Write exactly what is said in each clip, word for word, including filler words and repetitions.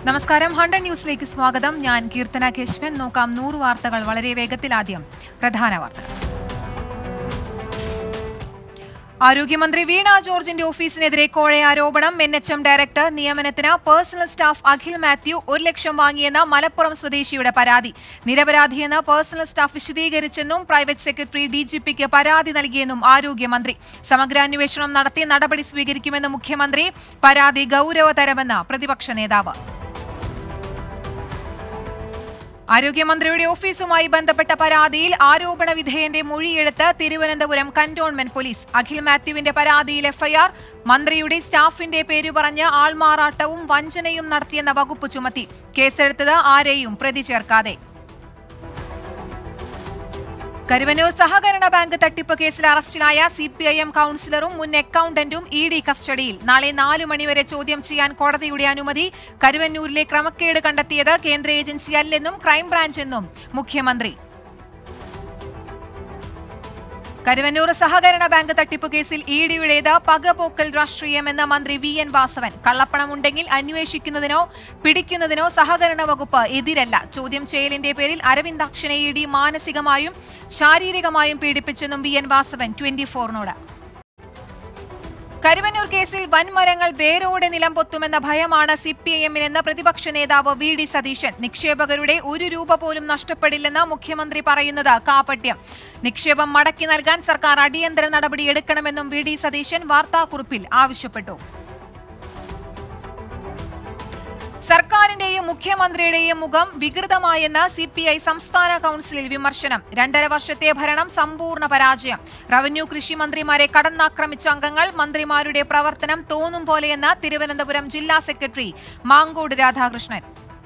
നമസ്കാരം. ഹൺഡ്രഡ് ന്യൂസിലേക്ക് സ്വാഗതം. ഞാൻ കീർത്തന കേശവൻ. നോക്കാം നൂറ് വാർത്തകൾ വളരെ വേഗത്തിൽ. ആദ്യം പ്രധാന വാർത്തകൾ. ആരോഗ്യമന്ത്രി വീണ ജോർജിന്റെ ഓഫീസിനെതിരെ കോഴ ആരോപണം. എൻ എച്ച് എം ഡയറക്ടർ നിയമനത്തിന് പേഴ്സണൽ സ്റ്റാഫ് അഖിൽ മാത്യു ഒരു ലക്ഷം വാങ്ങിയെന്ന മലപ്പുറം സ്വദേശിയുടെ പരാതി. നിരപരാധിയെന്ന് പേഴ്സണൽ സ്റ്റാഫ് വിശദീകരിച്ചെന്നും പ്രൈവറ്റ് സെക്രട്ടറി ഡി ജി പിക്ക് പരാതി നൽകിയെന്നും ആരോഗ്യമന്ത്രി. സമഗ്രാന്വേഷണം നടത്തി നടപടി സ്വീകരിക്കുമെന്ന് മുഖ്യമന്ത്രി. പരാതി ഗൌരവതരമെന്ന് പ്രതിപക്ഷ നേതാവ്. ആരോഗ്യമന്ത്രിയുടെ ഓഫീസുമായി ബന്ധപ്പെട്ട പരാതിയിൽ ആരോപണ വിധേയന്റെ മൊഴിയെടുത്ത് തിരുവനന്തപുരം കന്റോൺമെന്റ് പോലീസ്. അഖിൽ മാത്യുവിന്റെ പരാതിയിൽ എഫ്ഐആർ. മന്ത്രിയുടെ സ്റ്റാഫിന്റെ പേരു പറഞ്ഞ് ആൾമാറാട്ടവും വഞ്ചനയും നടത്തിയെന്ന വകുപ്പ് ചുമത്തി. കേസെടുത്തത് ആരെയും പ്രതി ചേർക്കാതെ. കരുവന്നൂർ സഹകരണ ബാങ്ക് തട്ടിപ്പ് കേസിൽ അറസ്റ്റിലായ സി പി ഐ എം കൌൺസിലറും മുൻ അക്കൌണ്ടന്റും ഇ ഡി കസ്റ്റഡിയിൽ. നാളെ നാലു മണിവരെ ചോദ്യം ചെയ്യാൻ കോടതിയുടെ അനുമതി. കരുവന്നൂരിലെ ക്രമക്കേട് കണ്ടെത്തിയത് കേന്ദ്ര ഏജൻസി അല്ലെന്നും ക്രൈംബ്രാഞ്ച് എന്നും മുഖ്യമന്ത്രി. കരുവന്നൂർ സഹകരണ ബാങ്ക് തട്ടിപ്പ് കേസിൽ ഇ ഡിയുടേത് പകപോക്കൽ രാഷ്ട്രീയമെന്ന് മന്ത്രി വി എൻ വാസവൻ. കള്ളപ്പണമുണ്ടെങ്കിൽ അന്വേഷിക്കുന്നതിനോ പിടിക്കുന്നതിനോ സഹകരണ വകുപ്പ് എതിരല്ല. ചോദ്യം ചെയ്യലിന്റെ പേരിൽ അരവിന്ദാക്ഷനെ ഇ ഡി മാനസികമായും ശാരീരികമായും പീഡിപ്പിച്ചെന്നും വി എൻ വാസവൻ ട്വന്റി ഫോറിനോട്. കരുവന്നൂർ കേസിൽ വൻമരങ്ങൾ വേരോടെ നിലംപൊത്തുമെന്ന ഭയമാണ് സി പി ഐ എമ്മിനെന്ന് പ്രതിപക്ഷ നേതാവ് വി ഡി സതീശൻ. നിക്ഷേപകരുടെ ഒരു രൂപ പോലും നഷ്ടപ്പെടില്ലെന്ന് മുഖ്യമന്ത്രി പറയുന്നത് കാപട്യം. നിക്ഷേപം മടക്കി നൽകാൻ സർക്കാർ അടിയന്തര നടപടി എടുക്കണമെന്നും വി ഡി സതീശൻ വാർത്താക്കുറിപ്പിൽ ആവശ്യപ്പെട്ടു. സർക്കാരിന്റെയും മുഖ്യമന്ത്രിയുടെയും മുഖം വികൃതമായെന്ന് സി പി ഐ സംസ്ഥാന കൌൺസിലിൽ വിമർശനം. രണ്ടര വർഷത്തെ ഭരണം സമ്പൂർണ്ണ പരാജയം. റവന്യൂ കൃഷി മന്ത്രിമാരെ കടന്നാക്രമിച്ച അംഗങ്ങൾ. മന്ത്രിമാരുടെ പ്രവർത്തനം തോന്നും പോലെയെന്ന് തിരുവനന്തപുരം ജില്ലാ സെക്രട്ടറി മാങ്കോട് രാധാകൃഷ്ണൻ.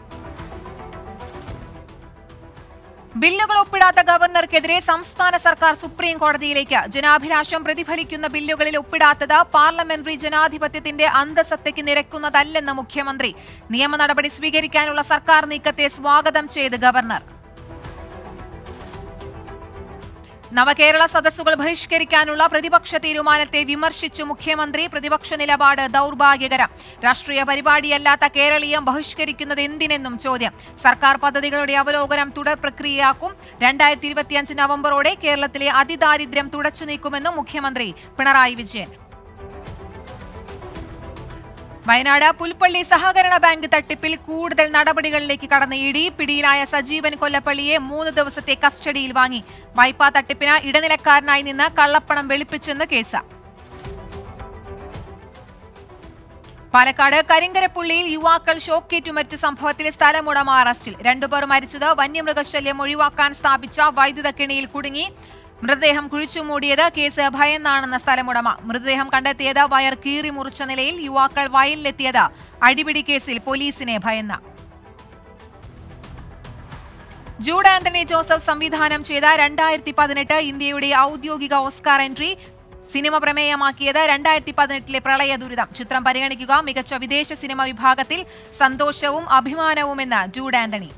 ബില്ലുകൾ ഒപ്പിടാത്ത ഗവർണർക്കെതിരെ സംസ്ഥാന സർക്കാർ സുപ്രീം കോടതിയിലേക്ക്. ജനാഭിലാഷം പ്രതിഫലിക്കുന്ന ബില്ലുകളിൽ ഒപ്പിടാത്തത് പാർലമെന്ററി ജനാധിപത്യത്തിന്റെ അന്തസത്തയ്ക്ക് നിരക്കുന്നതല്ലെന്ന് മുഖ്യമന്ത്രി. നിയമ നടപടി സ്വീകരിക്കാനുള്ള സർക്കാർ നീക്കത്തെ സ്വാഗതം ചെയ്ത് ഗവർണർ. നവകേരള സദസ്സുകൾ ബഹിഷ്കരിക്കാനുള്ള പ്രതിപക്ഷ തീരുമാനത്തെ വിമർശിച്ചു മുഖ്യമന്ത്രി. പ്രതിപക്ഷ നിലപാട് ദൗർഭാഗ്യകരം. രാഷ്ട്രീയ പരിപാടിയല്ലാത്ത കേരളീയം ബഹിഷ്കരിക്കുന്നത് എന്തിനെന്നും ചോദ്യം. സർക്കാർ പദ്ധതികളുടെ അവലോകനം തുടർ പ്രക്രിയയാക്കും. രണ്ടായിരത്തി ഇരുപത്തിയഞ്ച് നവംബറോടെ കേരളത്തിലെ അതിദാരിദ്ര്യം തുടച്ചു നീക്കുമെന്നും മുഖ്യമന്ത്രി പിണറായി വിജയൻ. വയനാട് പുൽപ്പള്ളി സഹകരണ ബാങ്ക് തട്ടിപ്പിൽ കൂടുതൽ നടപടികളിലേക്ക് കടന്ന ഇ ഡി. പിടിയിലായ സജീവൻ കൊല്ലപ്പള്ളിയെ മൂന്ന് ദിവസത്തെ കസ്റ്റഡിയിൽ വാങ്ങി. വായ്പാ തട്ടിപ്പിന് ഇടനിലക്കാരനായി നിന്ന് കള്ളപ്പണം വെളുപ്പിച്ചെന്ന് കേസ്. പാലക്കാട് കരിങ്കരപ്പുള്ളിയിൽ യുവാക്കൾ ഷോക്കേറ്റുമറ്റ സംഭവത്തിൽ സ്ഥലമുടമ അറസ്റ്റിൽ. രണ്ടുപേർ മരിച്ചത് വന്യമൃഗശല്യം ഒഴിവാക്കാൻ സ്ഥാപിച്ച വൈദ്യുത കെണിയിൽ കുടുങ്ങി. മൃതദേഹം കുഴിച്ചുമൂടിയത് കേസ് ഭയന്നാണെന്ന സ്ഥലമുടമ. മൃതദേഹം കണ്ടെത്തിയത് വയർ കീറി മുറിച്ച നിലയിൽ. യുവാക്കൾ വയലിലെത്തിയത് അടിപിടി കേസിൽ പോലീസിനെ ഭയന്ന. ജൂഡ് ആന്റണി ജോസഫ് സംവിധാനം ചെയ്ത രണ്ടായിരത്തി പതിനെട്ട് ഇന്ത്യയുടെ ഔദ്യോഗിക ഓസ്കാർ എൻട്രി. സിനിമ പ്രമേയമാക്കിയത് രണ്ടായിരത്തി പതിനെട്ടിലെ പ്രളയ ദുരിതം. ചിത്രം പരിഗണിക്കുക മികച്ച വിദേശ സിനിമ വിഭാഗത്തിൽ. സന്തോഷവും അഭിമാനവുമെന്ന് ജൂഡ് ആന്റണി.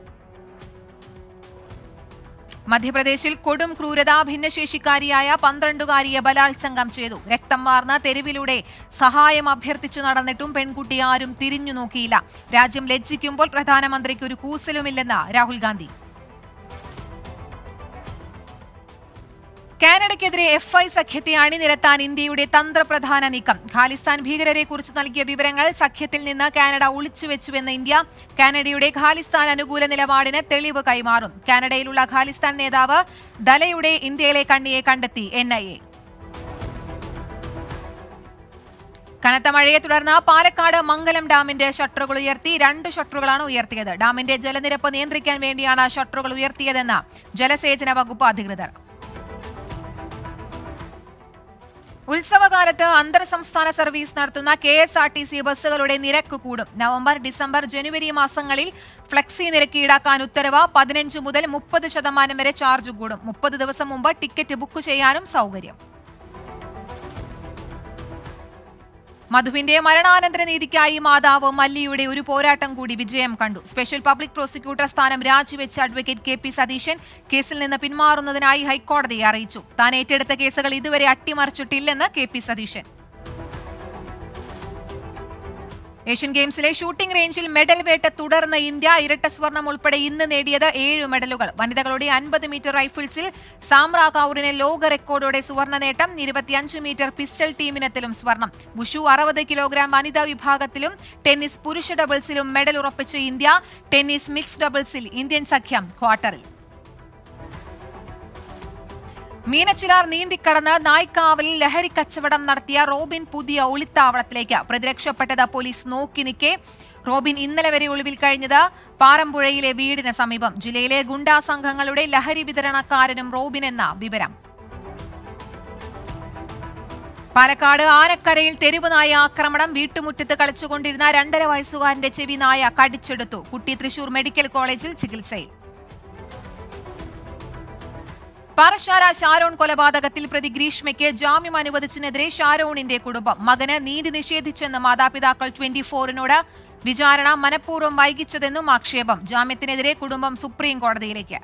മധ്യപ്രദേശിൽ കൊടും ക്രൂരത. ഭിന്നശേഷിക്കാരിയായ പന്ത്രണ്ടുകാരിയെ ബലാത്സംഗം ചെയ്തു. രക്തം വാർന്ന തെരുവിലൂടെ സഹായം അഭ്യർത്ഥിച്ചു നടന്നിട്ടും പെൺകുട്ടി ആരും തിരിഞ്ഞു നോക്കിയില്ല. രാജ്യം ലജ്ജിക്കുമ്പോൾ പ്രധാനമന്ത്രിക്ക് ഒരു കൂസലുമില്ലെന്ന് രാഹുൽ ഗാന്ധി. കാനഡയ്ക്കെതിരെ എഫ് ഐ സഖ്യത്തെ അണിനിരത്താൻ ഇന്ത്യയുടെ തന്ത്രപ്രധാന നീക്കം. ഖാലിസ്ഥാൻ ഭീകരരെക്കുറിച്ച് നൽകിയ വിവരങ്ങൾ സഖ്യത്തിൽ നിന്ന് കാനഡ ഒളിച്ചുവെച്ചുവെന്ന് ഇന്ത്യ. കാനഡയുടെ ഖാലിസ്ഥാൻ അനുകൂല നിലപാടിന് തെളിവ് കൈമാറും. കാനഡയിലുള്ള ഖാലിസ്ഥാൻ നേതാവ് ദലയുടെ ഇന്ത്യയിലെ കണ്ണിയെ കണ്ടെത്തി എൻ ഐ എ. കനത്ത മഴയെ തുടർന്ന് പാലക്കാട് മംഗലം ഡാമിന്റെ ഷട്ടറുകൾ ഉയർത്തി. രണ്ട് ഷട്ടറുകളാണ് ഉയർത്തിയത്. ഡാമിന്റെ ജലനിരപ്പ് നിയന്ത്രിക്കാൻ വേണ്ടിയാണ് ഷട്ടറുകൾ ഉയർത്തിയതെന്ന് ജലസേചന വകുപ്പ് അധികൃതർ. ഉത്സവകാലത്ത് അന്തർ സംസ്ഥാന സർവീസ് നടത്തുന്ന K S R T C ബസ്സുകളുടെ നിരക്ക് കൂടും. നവംബർ, ഡിസംബർ, ജനുവരി മാസങ്ങളിൽ ഫ്ലെക്സി നിരക്ക് ഈടാക്കാൻ ഉത്തരവ്. പതിനഞ്ച് മുതൽ മുപ്പത് ശതമാനം വരെ ചാർജ് കൂടും. മുപ്പത് ദിവസം മുമ്പ് ടിക്കറ്റ് ബുക്ക് ചെയ്യാനും സൗകര്യം. മധുവിന്റെ മരണാനന്തര നീതിക്കായി മാതാവ് മല്ലിയുടെ ഒരു പോരാട്ടം കൂടി വിജയം കണ്ടു. സ്പെഷ്യൽ പബ്ലിക് പ്രോസിക്യൂട്ടർ സ്ഥാനം രാജിവെച്ച അഡ്വക്കേറ്റ് കെ പി സതീശൻ കേസിൽ നിന്ന് പിന്മാറുന്നതിനായി ഹൈക്കോടതിയെ അറിയിച്ചു. താൻ ഏറ്റെടുത്ത കേസുകൾ ഇതുവരെ അട്ടിമറിച്ചിട്ടില്ലെന്ന് കെ പി സതീശൻ. ഏഷ്യൻ ഗെയിംസിലെ ഷൂട്ടിംഗ് റേഞ്ചിൽ മെഡൽ വേട്ട തുടർന്ന് ഇന്ത്യ ഇരട്ട സ്വർണം ഉൾപ്പെടെ ഇന്ന് നേടിയത് ഏഴ് മെഡലുകൾ. വനിതകളുടെ അൻപത് മീറ്റർ റൈഫിൾസിൽ സാമ്ര കൗറിന് ലോക റെക്കോർഡോടെ സുവർണ്ണ നേട്ടം. ഇരുപത്തിയഞ്ച് മീറ്റർ പിസ്റ്റൾ ടീമിനത്തിലും സ്വർണം. വുഷു അറുപത് കിലോഗ്രാം വനിതാ വിഭാഗത്തിലും ടെന്നീസ് പുരുഷ ഡബിൾസിലും മെഡൽ ഉറപ്പിച്ച ഇന്ത്യ. ടെന്നീസ് മിക്സ് ഡബിൾസിൽ ഇന്ത്യൻ സഖ്യം ക്വാർട്ടറിൽ. മീനച്ചിലാർ നീന്തിക്കടന്ന് നായ്ക്കാവലിൽ ലഹരി കച്ചവടം നടത്തിയ റോബിൻ പുതിയ ഒളിത്താവളത്തിലേക്ക്. പ്രതിരക്ഷപ്പെട്ടത് പോലീസ് നോക്കി നിൽക്കെ. റോബിൻ ഇന്നലെ വരെ ഒളിവിൽ കഴിഞ്ഞത് പാറമ്പുഴയിലെ വീടിന് സമീപം. ജില്ലയിലെ ഗുണ്ടാ സംഘങ്ങളുടെ ലഹരി വിതരണക്കാരനും റോബിൻ എന്ന വിവരം. പാലക്കാട് ആനക്കരയിൽ തെരുവ് നായ ആക്രമണം. വീട്ടുമുറ്റത്ത് കളിച്ചുകൊണ്ടിരുന്ന രണ്ടര വയസ്സുകാരന്റെ ചെവി നായ കടിച്ചെടുത്തു. കുട്ടി തൃശൂർ മെഡിക്കൽ കോളേജിൽ ചികിത്സയിൽ. പാറശാല ഷാരോൺ കൊലപാതകത്തിൽ പ്രതി ഗ്രീഷ്മയ്ക്ക് ജാമ്യം അനുവദിച്ചതിനെതിരെ ഷാരോണിന്റെ കുടുംബം. മകന് നീതി നിഷേധിച്ചെന്ന് മാതാപിതാക്കൾ ട്വന്റി ഫോറിനോട്. വിചാരണ മനഃപൂർവ്വം വൈകിച്ചതെന്നും ആക്ഷേപം. ജാമ്യത്തിനെതിരെ കുടുംബം സുപ്രീം കോടതിയിലേക്ക്.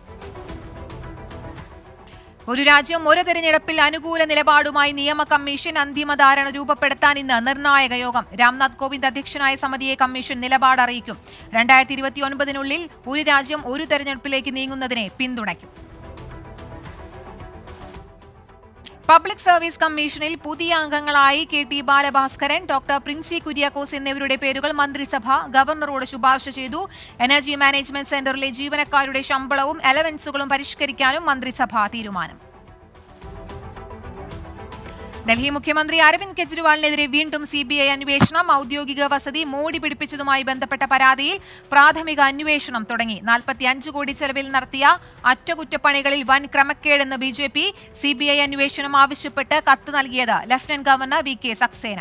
ഒരു രാജ്യം ഒരു തെരഞ്ഞെടുപ്പിൽ അനുകൂല നിലപാടുമായി നിയമ കമ്മീഷൻ. അന്തിമ ധാരണ രൂപപ്പെടുത്താൻ ഇന്ന് നിർണായക യോഗം. രാംനാഥ് കോവിന്ദ് അധ്യക്ഷനായ സമിതിയെ കമ്മീഷൻ നിലപാട് അറിയിക്കും. രണ്ടായിരത്തി ഇരുപത്തിയൊൻപതിനുള്ളിൽ ഒരു രാജ്യം ഒരു തെരഞ്ഞെടുപ്പിലേക്ക് നീങ്ങുന്നതിനെ പിന്തുണയ്ക്കും. പബ്ലിക് സർവീസ് കമ്മീഷനിൽ പുതിയ അംഗങ്ങളായി K T Balabhaskaran, doctor Princy Kuriakose എന്നിവരുടെ പേരുകൾ മന്ത്രിസഭ ഗവർണറോട് ശുപാർശ ചെയ്തു. എനർജി മാനേജ്മെന്റ് സെന്ററിലെ ജീവനക്കാരുടെ ശമ്പളവും അലവൻസുകളും പരിഷ്കരിക്കാനും മന്ത്രിസഭ തീരുമാനം. ഡൽഹി മുഖ്യമന്ത്രി അരവിന്ദ് കെജ്രിവാളിനെതിരെ വീണ്ടും സി ബി ഐ അന്വേഷണം. ഔദ്യോഗിക വസതി മോടി പിടിപ്പിച്ചതുമായി ബന്ധപ്പെട്ട പരാതിയിൽ പ്രാഥമിക അന്വേഷണം തുടങ്ങി. നാൽപ്പത്തിയഞ്ച് കോടി ചെലവിൽ നടത്തിയ അറ്റകുറ്റപ്പണികളിൽ വൻ ക്രമക്കേടെന്ന് B J P. C B I അന്വേഷണം ആവശ്യപ്പെട്ട് കത്ത് നൽകിയത് lieutenant governor V K Saxena.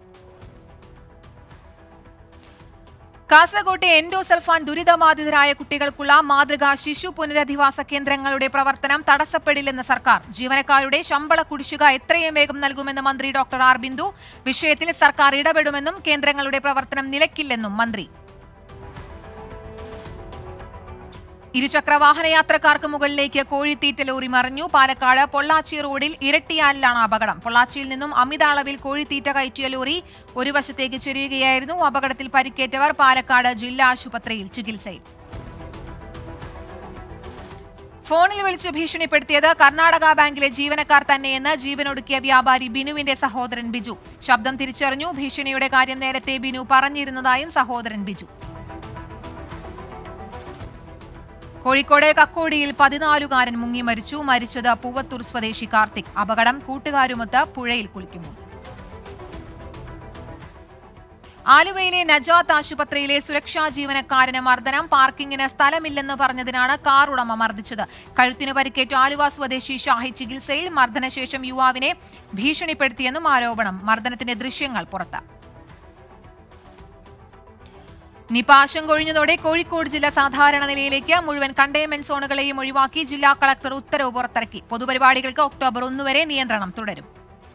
കാസർകോട്ടെ എൻഡോസൾഫാൻ ദുരിതബാധിതരായ കുട്ടികൾക്കുള്ള മാതൃകാ ശിശു പുനരധിവാസ കേന്ദ്രങ്ങളുടെ പ്രവർത്തനം തടസ്സപ്പെടില്ലെന്ന് സർക്കാർ. ജീവനക്കാരുടെ ശമ്പള കുടിശ്ശിക എത്രയും വേഗം നൽകുമെന്ന് മന്ത്രി ഡോക്ടർ ആർ ബിന്ദു. വിഷയത്തിൽ സർക്കാർ ഇടപെടുമെന്നും കേന്ദ്രങ്ങളുടെ പ്രവർത്തനം നിലയ്ക്കില്ലെന്നും മന്ത്രി. ഇരുചക്ര വാഹനയാത്രക്കാർക്ക് മുകളിലേക്ക് കോഴിത്തീറ്റ ലോറി മറിഞ്ഞു. പാലക്കാട് പൊള്ളാച്ചി റോഡിൽ ഇരട്ടിയാലിലാണ് അപകടം. പൊള്ളാച്ചിയിൽ നിന്നും അമിത അളവിൽ കോഴിത്തീറ്റ കയറ്റിയ ലോറി ഒരു വശത്തേക്ക് ചെരിയുകയായിരുന്നു. അപകടത്തിൽ പരിക്കേറ്റവർ പാലക്കാട് ജില്ലാ ആശുപത്രിയിൽ ചികിത്സയിൽ. ഫോണിൽ വിളിച്ച് ഭീഷണിപ്പെടുത്തിയത് കർണാടക ബാങ്കിലെ ജീവനക്കാർ തന്നെയെന്ന് ജീവനൊടുക്കിയ വ്യാപാരി ബിനുവിന്റെ സഹോദരൻ ബിജു. ശബ്ദം തിരിച്ചറിഞ്ഞു. ഭീഷണിയുടെ കാര്യം നേരത്തെ ബിനു പറഞ്ഞിരുന്നതായും സഹോദരൻ ബിജു. കോഴിക്കോട് കക്കോടിയിൽ പതിനാലുകാരൻ മുങ്ങി മരിച്ചു. മരിച്ചത് പൂവത്തൂർ സ്വദേശി കാർത്തിക്. അപകടം കൂട്ടുകാരുമൊത്ത് പുഴയിൽ കുളിക്കുന്നു. ആലുവയിലെ നജാത്ത് ആശുപത്രിയിലെ സുരക്ഷാ ജീവനക്കാരന് മർദ്ദനം. പാർക്കിങ്ങിന് സ്ഥലമില്ലെന്ന് പറഞ്ഞതിനാണ് കാർ ഉടമ മർദ്ദിച്ചത്. കഴുത്തിന് പരിക്കേറ്റ ആലുവ സ്വദേശി ഷാഹി ചികിത്സയിൽ. മർദ്ദനശേഷം യുവാവിനെ ഭീഷണിപ്പെടുത്തിയെന്നും ആരോപണം. മർദ്ദനത്തിന്റെ ദൃശ്യങ്ങൾ പുറത്ത്. നിപ ആശങ്കൊഴിഞ്ഞതോടെ കോഴിക്കോട് ജില്ല സാധാരണ നിലയിലേക്ക്. മുഴുവൻ കണ്ടെയ്ൻമെന്റ് സോണുകളെയും ഒഴിവാക്കി ജില്ലാ കളക്ടർ ഉത്തരവ് പുറത്തിറക്കി. പൊതുപരിപാടികൾക്ക് ഒക്ടോബർ ഒന്ന് വരെ നിയന്ത്രണം തുടരും.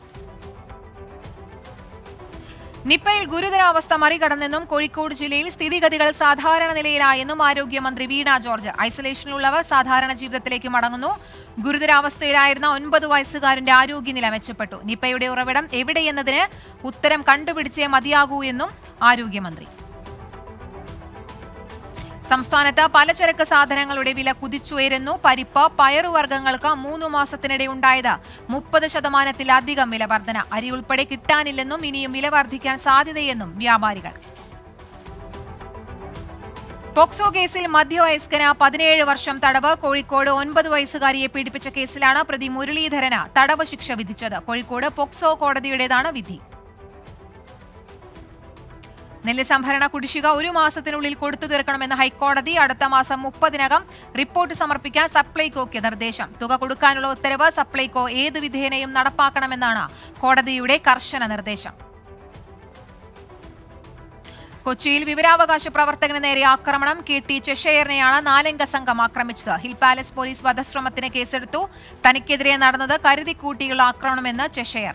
നിപ്പയിൽ ഗുരുതരാവസ്ഥ മറികടന്നെന്നും കോഴിക്കോട് ജില്ലയിൽ സ്ഥിതിഗതികൾ സാധാരണ നിലയിലായെന്നും ആരോഗ്യമന്ത്രി വീണ ജോർജ്. ഐസൊലേഷനിലുള്ളവർ സാധാരണ ജീവിതത്തിലേക്ക് മടങ്ങുന്നു. ഗുരുതരാവസ്ഥയിലായിരുന്ന ഒൻപത് വയസ്സുകാരന്റെ ആരോഗ്യനില മെച്ചപ്പെട്ടു. നിപ്പയുടെ ഉറവിടം എവിടെയെന്നതിന് ഉത്തരം കണ്ടുപിടിച്ചേ മതിയാകൂ എന്നും ആരോഗ്യമന്ത്രി. സംസ്ഥാനത്ത് പലചരക്ക് സാധനങ്ങളുടെ വില കുതിച്ചുയരുന്നു. പരിപ്പ്, പയറുവർഗ്ഗങ്ങൾക്ക് മൂന്നു മാസത്തിനിടെ ഉണ്ടായത് മുപ്പത് ശതമാനത്തിലധികം വില വർധന. അരി ഉൾപ്പെടെ കിട്ടാനില്ലെന്നും ഇനിയും വില വർദ്ധിക്കാൻ സാധ്യതയെന്നും വ്യാപാരികൾ. പോക്സോ കേസിൽ മധ്യവയസ്കന് പതിനേഴ് വർഷം തടവ്. കോഴിക്കോട് ഒൻപത് വയസ്സുകാരിയെ പീഡിപ്പിച്ച കേസിലാണ് പ്രതി മുരളീധരന് തടവ് ശിക്ഷ വിധിച്ചത്. കോഴിക്കോട് പോക്സോ കോടതിയുടേതാണ് വിധി. നെല്ല് സംഭരണ കുടിശ്ശിക ഒരു മാസത്തിനുള്ളിൽ കൊടുത്തു തീർക്കണമെന്ന് ഹൈക്കോടതി. അടുത്ത മാസം മുപ്പതിനകം റിപ്പോർട്ട് സമർപ്പിക്കാൻ സപ്ലൈകോയ്ക്ക് നിർദ്ദേശം. തുക കൊടുക്കാനുള്ള ഉത്തരവ് സപ്ലൈകോ ഏതു വിധേനയും നടപ്പാക്കണമെന്നാണ് കോടതിയുടെ കർശന നിർദ്ദേശം. കൊച്ചിയിൽ വിവരാവകാശ പ്രവർത്തകന് നേരെ ആക്രമണം. കെ ടി ചെഷയറിനെയാണ് നാലംഗ സംഘം ആക്രമിച്ചത്. ഹിൽ പാലസ് പോലീസ് വധശ്രമത്തിന് കേസെടുത്തു. തനിക്കെതിരെ നടന്നത് കരുതിക്കൂട്ടിയുള്ള ആക്രമണമെന്ന് ചെഷയർ.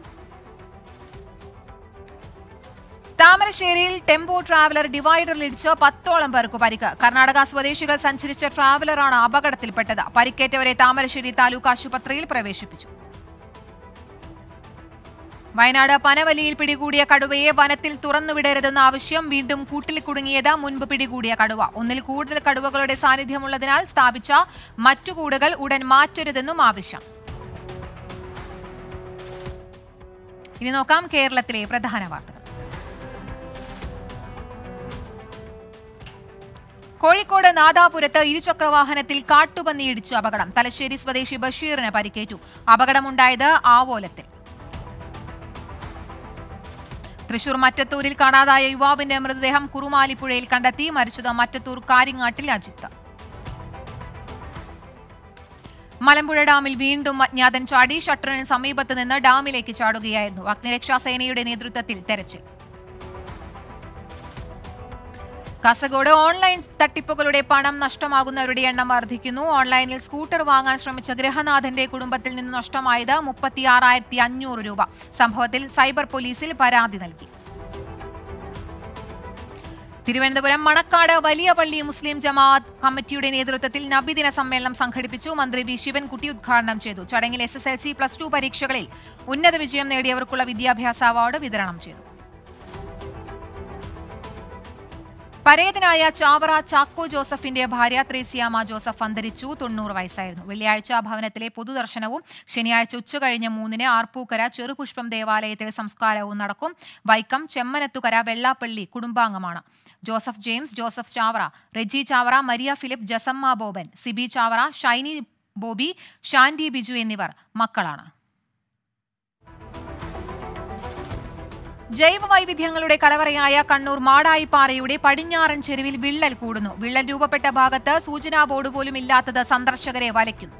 താമരശ്ശേരിയിൽ ടെമ്പോ ട്രാവലർ ഡിവൈഡറിലിടിച്ച് പത്തോളം പേർക്ക് പരിക്ക്. കർണാടക സ്വദേശികൾ സഞ്ചരിച്ച ട്രാവലറാണ് അപകടത്തിൽപ്പെട്ടത്. പരിക്കേറ്റവരെ താമരശ്ശേരി താലൂക്ക് ആശുപത്രിയിൽ പ്രവേശിപ്പിച്ചു. വയനാട് പനവലിയിൽ പിടികൂടിയ കടുവയെ വനത്തിൽ തുറന്നുവിടരുതെന്ന ആവശ്യം. വീണ്ടും കൂട്ടിൽ കുടുങ്ങിയത് മുൻപ് പിടികൂടിയ കടുവ. ഒന്നിൽ കൂടുതൽ കടുവകളുടെ സാന്നിധ്യമുള്ളതിനാൽ സ്ഥാപിച്ച മറ്റു കൂടുകൾ ഉടൻ മാറ്റരുതെന്നും ആവശ്യം. ഇനി നോക്കാം കേരളത്തിലെ പ്രധാന വാർത്തകൾ. കോഴിക്കോട് നാദാപുരത്ത് ഇരുചക്രവാഹനത്തിൽ കാട്ടുപന്നി ഇടിച്ചു അപകടം. തലശ്ശേരി സ്വദേശി ബഷീറിന് പരിക്കേറ്റു. അപകടമുണ്ടായത് ആവോലത്തിൽ. തൃശൂർ മറ്റത്തൂരിൽ കാണാതായ യുവാവിന്റെ മൃതദേഹം കുറുമാലിപ്പുഴയിൽ കണ്ടെത്തി. മരിച്ചത് മറ്റത്തൂർ കാരിങ്ങാട്ടിൽ അജിത്ത്. മലമ്പുഴ ഡാമിൽ വീണ്ടും അജ്ഞാതൻ ചാടി. ഷട്ടറിന് സമീപത്ത് നിന്ന് ഡാമിലേക്ക് ചാടുകയായിരുന്നു. അഗ്നിരക്ഷാസേനയുടെ നേതൃത്വത്തിൽ തെരച്ചിൽ. കാസർഗോഡ് ഓൺലൈൻ തട്ടിപ്പുകളുടെ പണം നഷ്ടമാകുന്നവരുടെ എണ്ണം വർദ്ധിക്കുന്നു. ഓൺലൈനിൽ സ്കൂട്ടർ വാങ്ങാൻ ശ്രമിച്ച ഗൃഹനാഥന്റെ കുടുംബത്തിൽ നിന്ന് നഷ്ടമായത് മുപ്പത്തിയാറായിരത്തി അഞ്ഞൂറ് രൂപ. സംഭവത്തിൽ സൈബർ പോലീസിൽ പരാതി നൽകി. തിരുവനന്തപുരം മണക്കാട് വലിയ പള്ളി മുസ്ലിം ജമാഅത്ത് കമ്മിറ്റിയുടെ നേതൃത്വത്തിൽ നബിദിന സമ്മേളനം സംഘടിപ്പിച്ചു. മന്ത്രി വി ശിവൻകുട്ടി ഉദ്ഘാടനം ചെയ്തു. ചടങ്ങിൽ S S L C plus two പരീക്ഷകളിൽ ഉന്നത വിജയം നേടിയവർക്കുള്ള വിദ്യാഭ്യാസ അവാർഡ് വിതരണം ചെയ്തു. പരേതനായ ചാവറ ചാക്കോ ജോസഫിന്റെ ഭാര്യ ത്രേസ്യാമ ജോസഫ് അന്തരിച്ചു. തൊണ്ണൂറ് വയസ്സായിരുന്നു. വെള്ളിയാഴ്ച ഭവനത്തിലെ പൊതുദർശനവും ശനിയാഴ്ച ഉച്ചകഴിഞ്ഞ് മൂന്നിന് ആർപ്പൂക്കര ചെറുപുഷ്പം ദേവാലയത്തിൽ സംസ്കാരവും നടക്കും. വൈക്കം ചെമ്മനത്തുകര വെള്ളാപ്പള്ളി കുടുംബാംഗമാണ്. ജോസഫ് ജെയിംസ്, ജോസഫ് ചാവറ, റെജി ചാവറ, മരിയ ഫിലിപ്പ്, ജസമ്മ ബോബൻ, സിബി ചാവറ, ഷൈനി ബോബി, ഷാൻഡി ബിജു എന്നിവർ മക്കളാണ്. ജൈവ വൈവിധ്യങ്ങളുടെ കലവറയായ കണ്ണൂർ മാടായിപ്പാറയുടെ പടിഞ്ഞാറൻ ചെരുവിൽ വിള്ളൽ കൂടുന്നു. വിള്ളൽ രൂപപ്പെട്ട ഭാഗത്ത് സൂചനാ ബോർഡ് പോലും ഇല്ലാത്തത് സന്ദർശകരെ വലയ്ക്കുന്നു.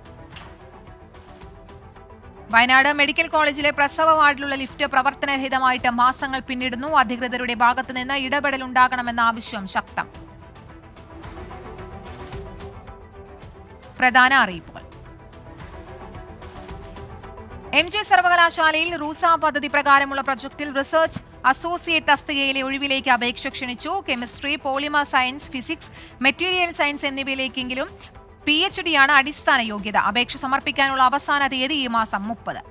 വയനാട് മെഡിക്കൽ കോളേജിലെ പ്രസവ വാർഡിലുള്ള ലിഫ്റ്റ് പ്രവർത്തനരഹിതമായിട്ട് മാസങ്ങൾ പിന്നിടുന്നു. അധികൃതരുടെ ഭാഗത്തുനിന്ന് ഇടപെടലുണ്ടാകണമെന്ന ആവശ്യം ശക്തം. പ്രധാന അറിയിപ്പുകൾ. എം ജി സർവകലാശാലയിൽ റൂസ പദ്ധതി പ്രകാരമുള്ള പ്രൊജക്ടിൽ റിസർച്ച് അസോസിയേറ്റ് തസ്തികയിലെ ഒഴിവിലേക്ക് അപേക്ഷ ക്ഷണിച്ചു. Chemistry, polymer science, physics, material science എന്നിവയിലേക്കെങ്കിലും പി എച്ച് ഡിയാണ് അടിസ്ഥാന യോഗ്യത. അപേക്ഷ സമർപ്പിക്കാനുള്ള അവസാന തീയതി ഈ മാസം മുപ്പത്.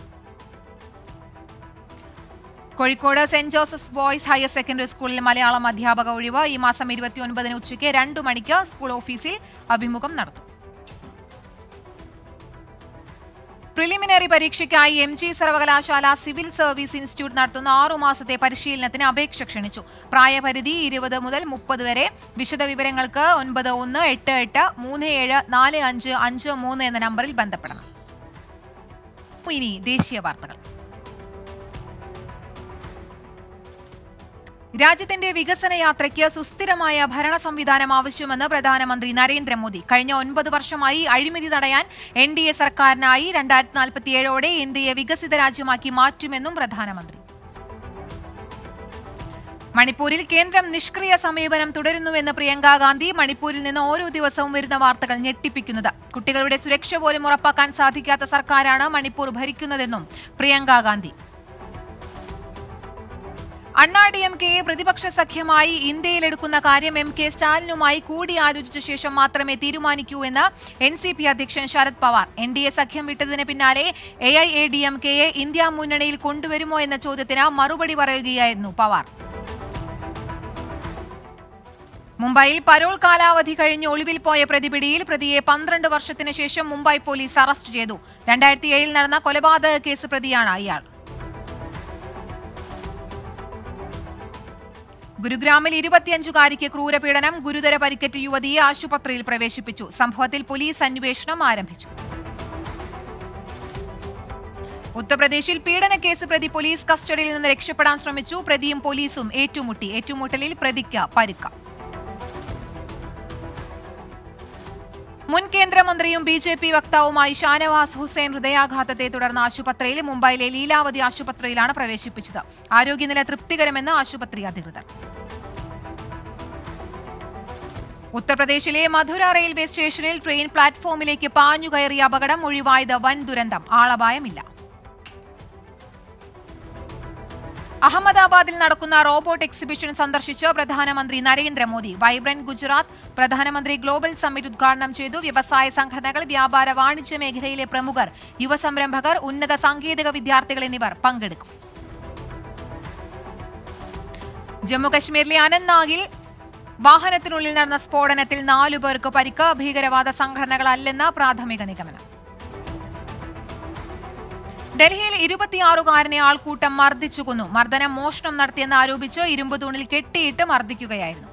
Kozhikode saint Joseph's boys higher secondary സ്കൂളിൽ മലയാളം അധ്യാപക ഒഴിവ്. ഈ മാസം ഇരുപത്തിയൊൻപതിന് ഉച്ചയ്ക്ക് രണ്ടു മണിക്ക് സ്കൂൾ ഓഫീസിൽ അഭിമുഖം നടത്തും. പ്രിലിമിനറി പരീക്ഷയ്ക്കായി എം ജി സർവകലാശാല സിവിൽ സർവീസ് ഇൻസ്റ്റിറ്റ്യൂട്ട് നടത്തുന്ന ആറുമാസത്തെ പരിശീലനത്തിന് അപേക്ഷ ക്ഷണിച്ചു. പ്രായപരിധി ഇരുപത് മുതൽ മുപ്പത് വരെ. വിശദവിവരങ്ങൾക്ക് ഒൻപത് ഒന്ന് എട്ട് എട്ട് മൂന്ന് ഏഴ് നാല് അഞ്ച് അഞ്ച് മൂന്ന് എന്ന നമ്പറിൽ ബന്ധപ്പെടണം. ഇനി ദേശീയ വാർത്തകൾ. രാജ്യത്തിന്റെ വികസന യാത്രയ്ക്ക് സുസ്ഥിരമായ ഭരണ സംവിധാനം ആവശ്യമെന്ന് പ്രധാനമന്ത്രി നരേന്ദ്രമോദി. കഴിഞ്ഞ ഒൻപത് വർഷമായി അഴിമതി തടയാൻ എൻ ഡി എ സർക്കാരിനായി. രണ്ടായിരത്തി നാൽപ്പത്തിയേഴോടെ ഇന്ത്യയെ വികസിത രാജ്യമാക്കി മാറ്റുമെന്നും പ്രധാനമന്ത്രി. മണിപ്പൂരിൽ കേന്ദ്രം നിഷ്ക്രിയ സമീപനം തുടരുന്നുവെന്ന് പ്രിയങ്ക ഗാന്ധി. മണിപ്പൂരിൽ നിന്ന് ഓരോ ദിവസവും വരുന്ന വാർത്തകൾ ഞെട്ടിപ്പിക്കുന്നത്. കുട്ടികളുടെ സുരക്ഷ പോലും ഉറപ്പാക്കാൻ സാധിക്കാത്ത സർക്കാരാണ് മണിപ്പൂർ ഭരിക്കുന്നതെന്നും പ്രിയങ്ക ഗാന്ധി. അണ്ണാ ഡി എം കെയെ പ്രതിപക്ഷ സഖ്യമായി ഇന്ത്യയിലെടുക്കുന്ന കാര്യം എം കെ സ്റ്റാലിനുമായി കൂടിയാലോചിച്ച ശേഷം മാത്രമേ തീരുമാനിക്കൂ എന്ന് എൻ സി പി അധ്യക്ഷൻ Sharad Pawar. N D A സഖ്യം വിട്ടതിന് പിന്നാലെ A I A D M കെയെ ഇന്ത്യ മുന്നണിയിൽ കൊണ്ടുവരുമോ എന്ന ചോദ്യത്തിന് മറുപടി പറയുകയായിരുന്നു പവാർ. മുംബൈയിൽ പരോൾ കാലാവധി കഴിഞ്ഞ് ഒളിവിൽ പോയ പ്രതിപിടിയിൽ. പ്രതിയെ പന്ത്രണ്ട് വർഷത്തിന് ശേഷം മുംബൈ പോലീസ് അറസ്റ്റ് ചെയ്തു. രണ്ടായിരത്തി ഏഴിൽ നടന്ന കൊലപാതക കേസ് പ്രതിയാണ് ഇയാൾ. ഗുരുഗ്രാമിൽ ഇരുപത്തിയഞ്ചുകാരിക്ക് ക്രൂരപീഡനം. ഗുരുതര പരിക്കേറ്റ യുവതിയെ ആശുപത്രിയിൽ പ്രവേശിപ്പിച്ചു. സംഭവത്തിൽ പോലീസ് അന്വേഷണം ആരംഭിച്ചു. ഉത്തർപ്രദേശിൽ പീഡനക്കേസ് പ്രതി പോലീസ് കസ്റ്റഡിയിൽ നിന്ന് രക്ഷപ്പെടാൻ ശ്രമിച്ചു. പ്രതിയും പോലീസും ഏറ്റുമുട്ടി. ഏറ്റുമുട്ടലിൽ പ്രതിക്ക് പരിക്ക്. മുൻ കേന്ദ്രമന്ത്രിയും ബി ജെ പി വക്താവുമായി ഷാനവാസ് ഹുസൈൻ ഹൃദയാഘാതത്തെ തുടർന്ന് ആശുപത്രിയിൽ. മുംബൈയിലെ ലീലാവതി ആശുപത്രിയിലാണ് പ്രവേശിപ്പിച്ചത്. ആരോഗ്യനില തൃപ്തികരമെന്ന് ആശുപത്രി അധികൃതർ. ഉത്തർപ്രദേശിലെ മധുര റെയിൽവേ സ്റ്റേഷനിൽ ട്രെയിൻ പ്ലാറ്റ്ഫോമിലേക്ക് പാഞ്ഞുകയറിയ അപകടം. ഒഴിവായത് വൻ ദുരന്തം. ആളപായമില്ല. അഹമ്മദാബാദിൽ നടക്കുന്ന റോബോട്ട് എക്സിബിഷൻ സന്ദർശിച്ച് പ്രധാനമന്ത്രി നരേന്ദ്രമോദി. വൈബ്രന്റ് ഗുജറാത്ത് പ്രധാനമന്ത്രി ഗ്ലോബൽ സമ്മിറ്റ് ഉദ്ഘാടനം ചെയ്തു. വ്യവസായ സംഘടനകൾ, വ്യാപാര വാണിജ്യ മേഖലയിലെ പ്രമുഖർ, യുവസംരംഭകർ, ഉന്നത സാങ്കേതിക വിദ്യാർത്ഥികൾ എന്നിവർ പങ്കെടുക്കും. ജമ്മുകശ്മീരിലെ അനന്ത്നാഗിൽ വാഹനത്തിനുള്ളിൽ നടന്ന സ്ഫോടനത്തിൽ നാലു പേർക്ക് പരിക്ക്. ഭീകരവാദ സംഘടനകളല്ലെന്ന് പ്രാഥമിക നിഗമനം. ഡൽഹിയിൽ ഇരുപത്തിയാറുകാരനെ ആൾക്കൂട്ടം മർദ്ദിച്ചു കൊന്നു. മർദ്ദനം മോഷണം നടത്തിയെന്ന് ആരോപിച്ച് ഇരുമ്പ് തൂണിൽ കെട്ടിയിട്ട് മർദ്ദിക്കുകയായിരുന്നു.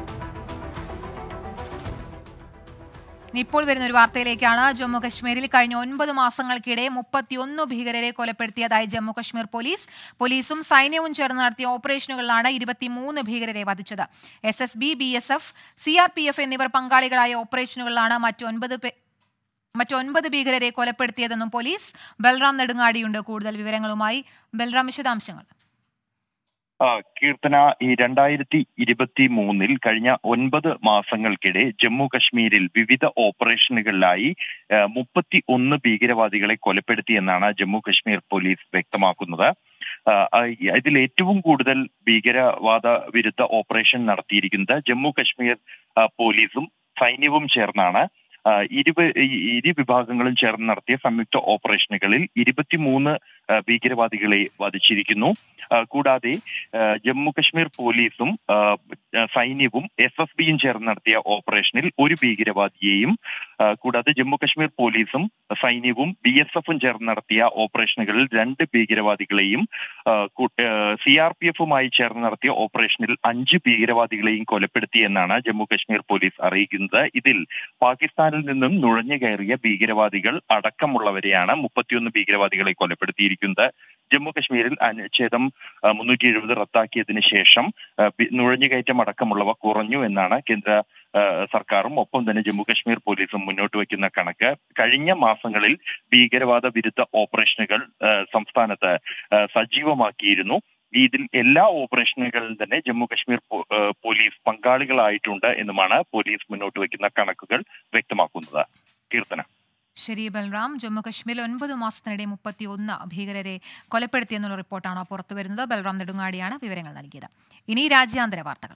ഇപ്പോൾ വരുന്ന ഒരു വാർത്തയിലേക്കാണ്. ജമ്മു കശ്മീരിൽ കഴിഞ്ഞ ഒൻപത് മാസങ്ങൾക്കിടെ മുപ്പത്തിയൊന്ന് ഭീകരരെ കൊലപ്പെടുത്തിയതായി ജമ്മു കശ്മീർ പോലീസ്. പോലീസും സൈന്യവും ചേർന്ന് നടത്തിയ ഓപ്പറേഷനുകളിലാണ് ഇരുപത്തിമൂന്ന് ഭീകരരെ വധിച്ചത്. S S B, B S F, C R P F എന്നിവർ പങ്കാളികളായ ഓപ്പറേഷനുകളിലാണ് മറ്റൊൻപത് മറ്റൊൻപത് ഭീകരരെ കൊലപ്പെടുത്തിയതെന്നും പോലീസ്. ബൽറാം നെടുങ്ങാടിയുണ്ട് കൂടുതൽ വിവരങ്ങളുമായി. ബൽറാം, വിശദാംശങ്ങൾ. കീർത്തന, ഈ രണ്ടായിരത്തി ഇരുപത്തി മൂന്നിൽ കഴിഞ്ഞ ഒൻപത് മാസങ്ങൾക്കിടെ ജമ്മു കശ്മീരിൽ വിവിധ ഓപ്പറേഷനുകളിലായി മുപ്പത്തി ഒന്ന് ഭീകരവാദികളെ കൊലപ്പെടുത്തിയെന്നാണ് ജമ്മു കശ്മീർ പോലീസ് വ്യക്തമാക്കുന്നത്. ഇതിൽ ഏറ്റവും കൂടുതൽ ഭീകരവാദ വിരുദ്ധ ഓപ്പറേഷൻ നടത്തിയിരിക്കുന്നത് ജമ്മു കശ്മീർ പോലീസും സൈന്യവും ചേർന്നാണ്. ഇരു ഇരു വിഭാഗങ്ങളും ചേർന്ന് നടത്തിയ സംയുക്ത ഓപ്പറേഷനുകളിൽ ഇരുപത്തിമൂന്ന് ഭീകരവാദികളെ വധിച്ചിരിക്കുന്നു. കൂടാതെ ജമ്മു കശ്മീർ പോലീസും സൈന്യവും എസ് എസ് ബിയും ചേർന്ന് നടത്തിയ ഓപ്പറേഷനിൽ ഒരു ഭീകരവാദിയെയും, കൂടാതെ ജമ്മു കശ്മീർ പോലീസും സൈന്യവും ബി എസ് എഫും ചേർന്ന് നടത്തിയ ഓപ്പറേഷനുകളിൽ രണ്ട് ഭീകരവാദികളെയും, സി ആർ പി എഫുമായി ചേർന്ന് നടത്തിയ ഓപ്പറേഷനിൽ അഞ്ച് ഭീകരവാദികളെയും കൊലപ്പെടുത്തിയെന്നാണ് ജമ്മു കശ്മീർ പോലീസ് അറിയിക്കുന്നത്. ഇതിൽ പാകിസ്ഥാനിൽ നിന്നും നുഴഞ്ഞു കയറിയ ഭീകരവാദികൾ അടക്കമുള്ളവരെയാണ് മുപ്പത്തിയൊന്ന് ഭീകരവാദികളെ കൊലപ്പെടുത്തിയിരിക്കുന്നത്. ജമ്മു കശ്മീരിൽ അനുച്ഛേദം മുന്നൂറ്റി എഴുപത് റദ്ദാക്കിയതിനു ശേഷം നുഴഞ്ഞുകയറ്റം അടക്കമുള്ളവ കുറഞ്ഞു എന്നാണ് കേന്ദ്ര സർക്കാരും ഒപ്പം തന്നെ ജമ്മു കശ്മീർ പോലീസും മുന്നോട്ട് വയ്ക്കുന്ന കണക്ക്. കഴിഞ്ഞ മാസങ്ങളിൽ ഭീകരവാദ വിരുദ്ധ ഓപ്പറേഷനുകൾ സംസ്ഥാനത്ത് സജീവമാക്കിയിരുന്നു. ഇതിൽ എല്ലാ ഓപ്പറേഷനുകളിലും തന്നെ ജമ്മു കശ്മീർ പോലീസ് പങ്കാളികളായിട്ടുണ്ട് എന്നുമാണ് പോലീസ് മുന്നോട്ട് വയ്ക്കുന്ന കണക്കുകൾ വ്യക്തമാക്കുന്നത്. കീർത്തന. ശരി ബൽറാം, ജമ്മു കശ്മീരിൽ ഒൻപത് മാസത്തിനിടെ മുപ്പത്തി ഒന്ന് ഭീകരരെ കൊലപ്പെടുത്തിയെന്നുള്ള റിപ്പോർട്ടാണ് പുറത്തുവരുന്നത്. ബൽറാം നെടുങ്ങാടിയാണ് വിവരങ്ങൾ നൽകിയത്. ഇനി രാജ്യാന്തര വാർത്തകൾ.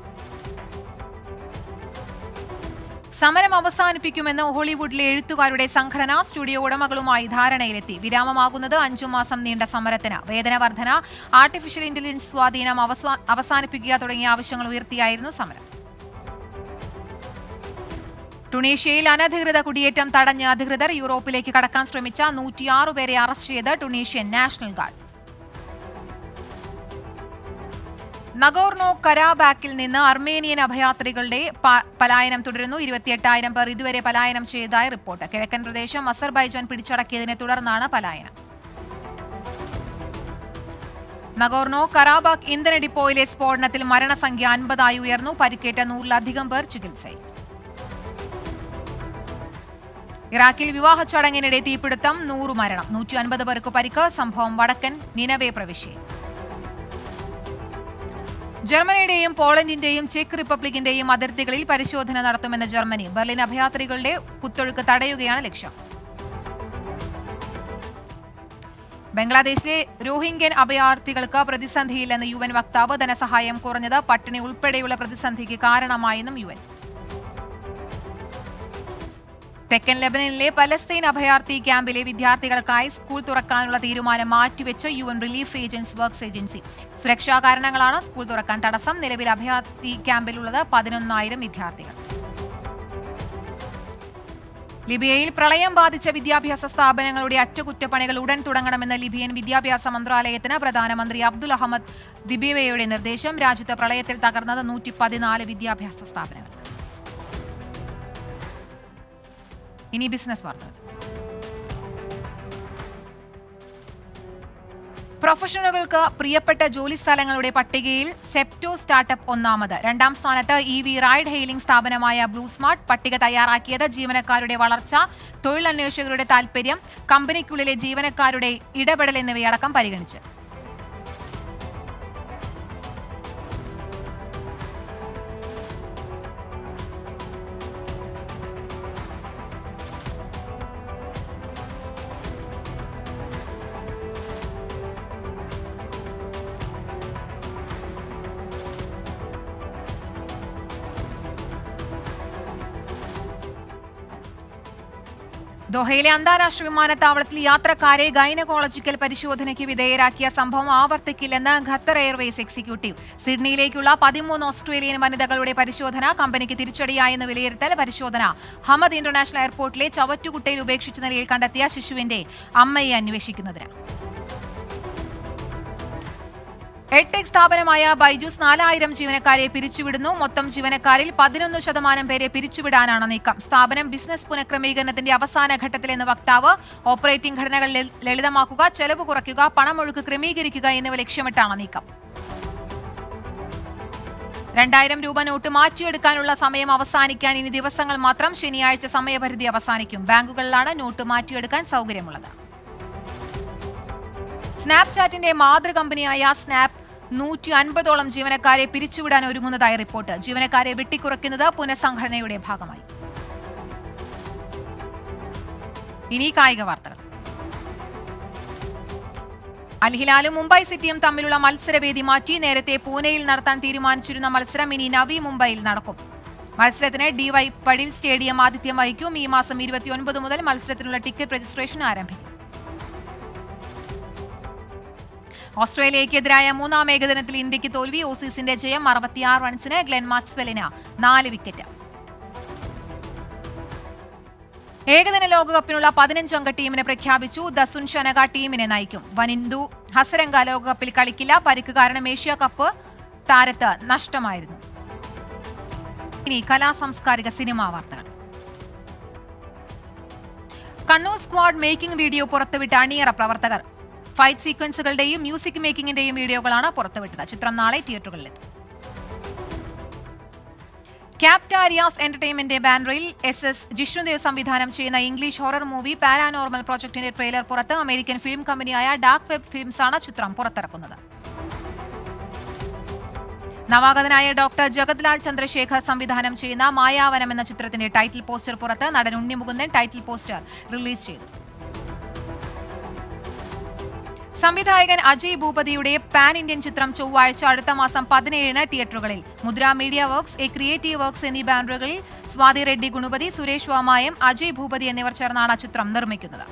സമരം അവസാനിപ്പിക്കുമെന്ന് ഹോളിവുഡിലെ എഴുത്തുകാരുടെ സംഘടന സ്റ്റുഡിയോ ഉടമകളുമായി ധാരണയിലെത്തി. വിരാമമാകുന്നത് അഞ്ചു മാസം നീണ്ട സമരത്തിന്. വേതന വർധന, ആർട്ടിഫിഷ്യൽ ഇന്റലിജൻസ് സ്വാധീനം അവസാനിപ്പിക്കുക തുടങ്ങിയ ആവശ്യങ്ങൾ ഉയർത്തിയായിരുന്നു സമരം. ടുണീഷ്യയിൽ അനധികൃത കുടിയേറ്റം തടഞ്ഞ് അധികൃതർ. യൂറോപ്പിലേക്ക് കടക്കാൻ ശ്രമിച്ച നൂറ്റിയാറ് പേരെ അറസ്റ്റ് ചെയ്ത് ടുണീഷ്യൻ നാഷണൽ ഗാർഡ്. നഗോർണോ കരാബാക്കിൽ നിന്ന് അർമേനിയൻ അഭയാർത്ഥികളുടെ പലായനം തുടരുന്നു. ഇരുപത്തിയെട്ടായിരം പേർ ഇതുവരെ പലായനം ചെയ്തതായി റിപ്പോർട്ട്. കിഴക്കൻ പ്രദേശം അസർബൈജാൻ പിടിച്ചടക്കിയതിനെ തുടർന്നാണ് പലായനം. നഗോർണോ കരാബാക്ക് ഇന്ധന ഡിപ്പോയിലെ സ്ഫോടനത്തിൽ മരണസംഖ്യ അൻപതായി ഉയർന്നു. പരിക്കേറ്റ നൂറിലധികം പേർ ചികിത്സയിൽ. ഇറാഖിൽ വിവാഹ ചടങ്ങിനിടെ തീപിടുത്തം, നൂറ് മരണം, നൂറ്റി അൻപത് പേർക്ക് പരിക്ക്. സംഭവം വടക്കൻ നിനവേ പ്രവിശ്യയിൽ. ജർമ്മനിയുടെയും പോളണ്ടിന്റെയും ചെക്ക് റിപ്പബ്ലിക്കിന്റെയും അതിർത്തികളിൽ പരിശോധന നടത്തുമെന്ന് ജർമ്മനി. ബെർലിൻ അഭയാർത്ഥികളുടെ കുത്തൊഴുക്ക് തടയുകയാണ് ലക്ഷ്യം. ബംഗ്ലാദേശിലെ റോഹിംഗ്യൻ അഭയാർത്ഥികൾക്ക് പ്രതിസന്ധിയില്ലെന്ന് യു എൻ വക്താവ്. ധനസഹായം കുറഞ്ഞത് പട്ടിണി ഉൾപ്പെടെയുള്ള പ്രതിസന്ധിക്ക് കാരണമായെന്നും യു എൻ. തെക്കൻ ലെബനനിലെ പലസ്തീൻ അഭയാർത്ഥി ക്യാമ്പിലെ വിദ്യാർത്ഥികൾക്കായി സ്കൂൾ തുറക്കാനുള്ള തീരുമാനം മാറ്റിവെച്ച് U N relief agency works agency. സുരക്ഷാ കാരണങ്ങളാണ് സ്കൂൾ തുറക്കാൻ തടസ്സം. നിലവിൽ അഭയാർത്ഥി ക്യാമ്പിലുള്ളത് പതിനൊന്നായിരം വിദ്യാർത്ഥികൾ. ലിബിയയിൽ പ്രളയം ബാധിച്ച വിദ്യാഭ്യാസ സ്ഥാപനങ്ങളുടെ അറ്റകുറ്റപ്പണികൾ ഉടൻ തുടങ്ങണമെന്ന് ലിബിയൻ വിദ്യാഭ്യാസ മന്ത്രാലയത്തിന് പ്രധാനമന്ത്രി അബ്ദുൽ അഹമ്മദ് ദിബിയയുടെ നിർദ്ദേശം. രാജ്യത്ത് പ്രളയത്തിൽ തകർന്നത് നൂറ്റി പതിനാല് വിദ്യാഭ്യാസ സ്ഥാപനങ്ങൾ. ഇനി ബിസിനസ് വാർത്തകൾ. പ്രൊഫഷണലുകൾക്ക് പ്രിയപ്പെട്ട ജോലി സ്ഥലങ്ങളുടെ പട്ടികയിൽ സെപ്റ്റോ സ്റ്റാർട്ടപ്പ് ഒന്നാമത്. രണ്ടാം സ്ഥാനത്ത് ഇ വി റൈഡ് ഹെയിലിംഗ് സ്ഥാപനമായ ബ്ലൂ സ്മാർട്ട്. പട്ടിക തയ്യാറാക്കിയത് ജീവനക്കാരുടെ വളർച്ച, തൊഴിലന്വേഷകരുടെ താൽപര്യം, കമ്പനിക്കുള്ളിലെ ജീവനക്കാരുടെ ഇടപെടൽ എന്നിവയടക്കം പരിഗണിച്ച്. ദോഹയിലെ അന്താരാഷ്ട്ര വിമാനത്താവളത്തിൽ യാത്രക്കാരെ ഗൈനക്കോളജിക്കൽ പരിശോധനയ്ക്ക് വിധേയരാക്കിയ സംഭവം ആവർത്തിക്കില്ലെന്ന് ഖത്തർ എയർവേസ് എക്സിക്യൂട്ടീവ്. സിഡ്നിയിലേക്കുള്ള പതിമൂന്ന് ഓസ്ട്രേലിയൻ വനിതകളുടെ പരിശോധന കമ്പനിക്ക് തിരിച്ചടിയായെന്ന് വിലയിരുത്തൽ. പരിശോധന ഹമദ് ഇന്റർനാഷണൽ എയർപോർട്ടിലെ ചവറ്റുകുട്ടയിൽ ഉപേക്ഷിച്ച നിലയിൽ കണ്ടെത്തിയ ശിശുവിന്റെ അമ്മയെ അന്വേഷിക്കുന്നതിനാണ്. എഡ്ടെക് സ്ഥാപനമായ ബൈജൂസ് നാലായിരം ജീവനക്കാരെ പിരിച്ചുവിടുന്നു. മൊത്തം ജീവനക്കാരിൽ പതിനൊന്ന് ശതമാനം പേരെ പിരിച്ചുവിടാനാണ് നീക്കം. സ്ഥാപനം ബിസിനസ് പുനഃക്രമീകരണത്തിന്റെ അവസാന ഘട്ടത്തിലെന്ന് വക്താവ്. ഓപ്പറേറ്റിംഗ് ഘടനകൾ ലളിതമാക്കുക, ചെലവ് കുറയ്ക്കുക, പണമൊഴുക്ക് ക്രമീകരിക്കുക എന്നിവ ലക്ഷ്യമിട്ടാണ് നീക്കം. രണ്ടായിരം രൂപ നോട്ട് മാറ്റിയെടുക്കാനുള്ള സമയം അവസാനിക്കാൻ ഇനി ദിവസങ്ങൾ മാത്രം. ശനിയാഴ്ച സമയപരിധി അവസാനിക്കും. ബാങ്കുകളിലാണ് നോട്ട് മാറ്റിയെടുക്കാൻ സൗകര്യമുള്ളത്. സ്നാപ്ചാറ്റിന്റെ മാതൃകമ്പനിയായ സ്നാപ്പ് നൂറ്റി അൻപതോളം ജീവനക്കാരെ പിരിച്ചുവിടാൻ ഒരുങ്ങുന്നതായി റിപ്പോർട്ട്. ജീവനക്കാരെ വെട്ടിക്കുറയ്ക്കുന്നത് പുനഃസംഘടനയുടെ ഭാഗമായി. ഇനി കായിക വാർത്തകൾ. അൽ ഹിലാലും മുംബൈ സിറ്റിയും തമ്മിലുള്ള മത്സരവേദി മാറ്റി. നേരത്തെ പൂനെയിൽ നടത്താൻ തീരുമാനിച്ചിരുന്ന മത്സരം ഇനി നവി മുംബൈയിൽ നടക്കും. മത്സരത്തിന് ഡിവൈ പടിൽ സ്റ്റേഡിയം ആതിഥ്യം വഹിക്കും. ഈ മാസം ഇരുപത്തിയൊൻപത് മുതൽ മത്സരത്തിനുള്ള ടിക്കറ്റ് രജിസ്ട്രേഷൻ ആരംഭിക്കും. ഓസ്ട്രേലിയയ്ക്കെതിരായ മൂന്നാം ഏകദിനത്തിൽ ഇന്ത്യക്ക് തോൽവി. ഓസീസിന്റെ ജയം അറുപത്തിയാറ് റൺസിന്. ഗ്ലെൻ മാക്സ്വെല്ലിന് നാല് വിക്കറ്റ്. ഏകദിന ലോകകപ്പിനുള്ള പതിനഞ്ചംഗ ടീമിനെ പ്രഖ്യാപിച്ചു. ദസുൻ ഷനക ടീമിനെ നയിക്കും. വനിന്ദു ഹസരംഗ ലോകകപ്പിൽ കളിക്കില്ല. പരിക്ക് കാരണം ഏഷ്യ കപ്പ് താരത്ത് നഷ്ടമായിരുന്നു. ഇനി കലാസാംസ്കാരിക സിനിമാ വാർത്തകൾ. കണ്ണൂർ സ്ക്വാഡ് മേക്കിംഗ് വീഡിയോ പുറത്തുവിട്ട അണിയറ പ്രവർത്തകർ. ഫൈറ്റ് സീക്വൻസുകളുടെയും മ്യൂസിക് മേക്കിംഗിന്റെയും വീഡിയോകളാണ് പുറത്തുവിട്ടത്. ചിത്രം നാളെ തിയേറ്ററുകളിലെത്തും. ക്യാപ്റ്റാരിയാസ് എന്റർടൈൻമെന്റ് ബാനറിൽ എസ് എസ് ജിഷ്ണുദേവ് സംവിധാനം ചെയ്യുന്ന ഇംഗ്ലീഷ് ഹൊറർ മൂവി പാരാനോർമൽ പ്രോജക്ടിന്റെ ട്രെയിലർ പുറത്ത്. അമേരിക്കൻ ഫിലിം കമ്പനിയായ ഡാർക്ക് വെബ് ഫിലിംസാണ് ചിത്രം പുറത്തിറക്കുന്നത്. നവാഗതനായ ഡോക്ടർ ജഗത്ലാൽ ചന്ദ്രശേഖർ സംവിധാനം ചെയ്യുന്ന മായാവനം എന്ന ചിത്രത്തിന്റെ ടൈറ്റിൽ പോസ്റ്റർ പുറത്ത്. നടൻ ഉണ്ണിമുകുന്ദൻ ടൈറ്റിൽ പോസ്റ്റർ റിലീസ് ചെയ്തു. സംവിധായകൻ അജയ് ഭൂപതിയുടെ പാൻ ഇന്ത്യൻ ചിത്രം ചൊവ്വാഴ്ച അടുത്ത മാസം പതിനേഴിന് തിയേറ്ററുകളിൽ. Mudra media works, A creative works എന്നീ ബാനറുകളിൽ സ്വാതി റെഡ്ഡി ഗുണപതി, സുരേഷ് വാമായം, അജയ് ഭൂപതി എന്നിവർ ചേർന്നാണ് ചിത്രം നിർമ്മിക്കുന്നത്.